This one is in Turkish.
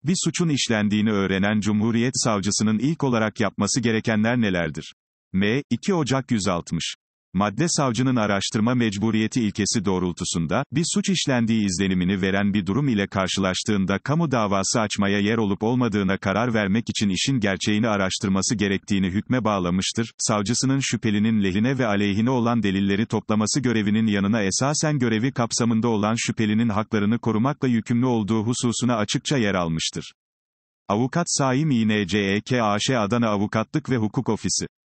Bir suçun işlendiğini öğrenen Cumhuriyet Savcısının ilk olarak yapması gerekenler nelerdir? 2 Ocak 160. Madde savcının araştırma mecburiyeti ilkesi doğrultusunda, bir suç işlendiği izlenimini veren bir durum ile karşılaştığında kamu davası açmaya yer olup olmadığına karar vermek için işin gerçeğini araştırması gerektiğini hükme bağlamıştır. Savcısının şüphelinin lehine ve aleyhine olan delilleri toplaması görevinin yanına esasen görevi kapsamında olan şüphelinin haklarını korumakla yükümlü olduğu hususuna açıkça yer almıştır. Avukat Saim İ.N.C.E.K. AŞ Adana Avukatlık ve Hukuk Ofisi